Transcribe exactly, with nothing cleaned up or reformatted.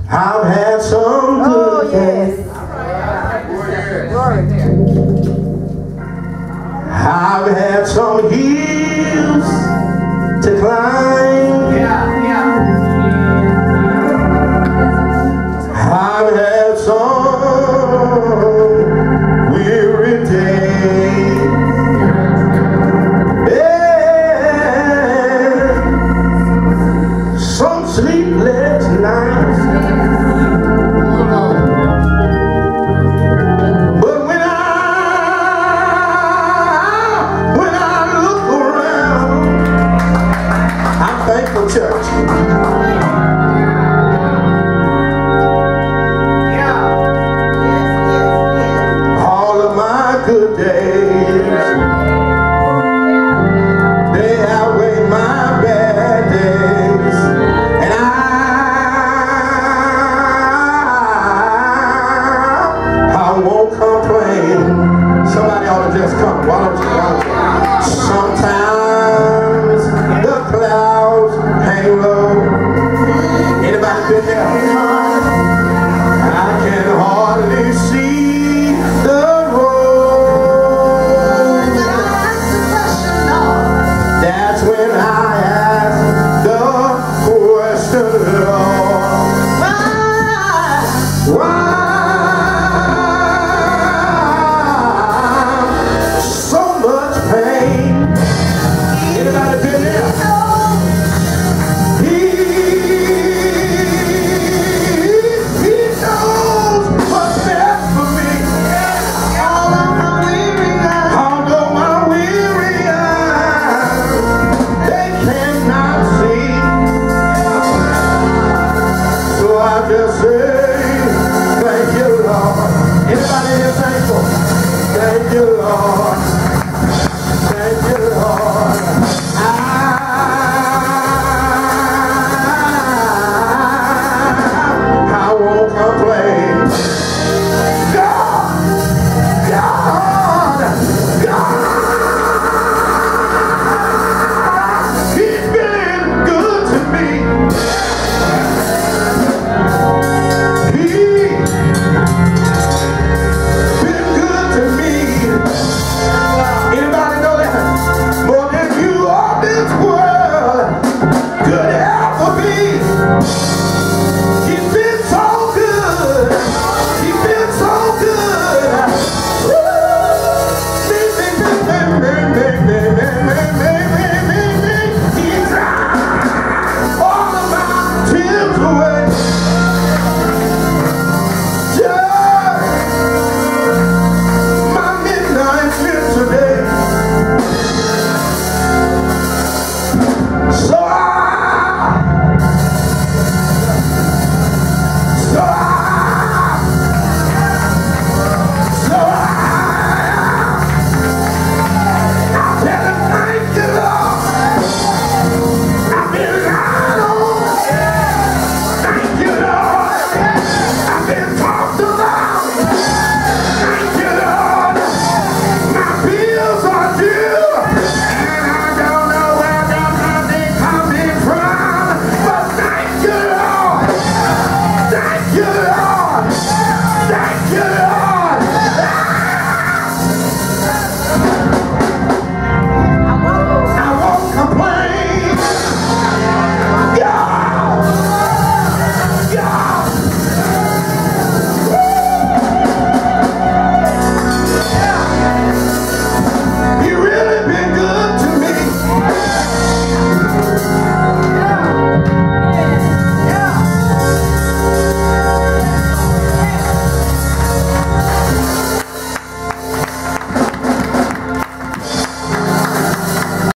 I've had some good Oh, yes. Glory. I've had some hills to climb. Yeah, yeah. I've had some weary days. Yeah. Some sleepless nights. But when I when I look around, I'm thankful, church. Good days, they outweigh my bad days, and I, I won't complain. Somebody ought to just come. Why don't you come? Sometimes the clouds hang low. Anybody been there? I can hardly see the That's when I ask the question, Lord, why, why so much pain? Anybody been there? He, he knows what's best for me. Although my weary eyes, although my weary eyes, they cannot see. So I just say, thank you, Lord. Anybody here thankful? Thank you, Lord. Thank you, Lord.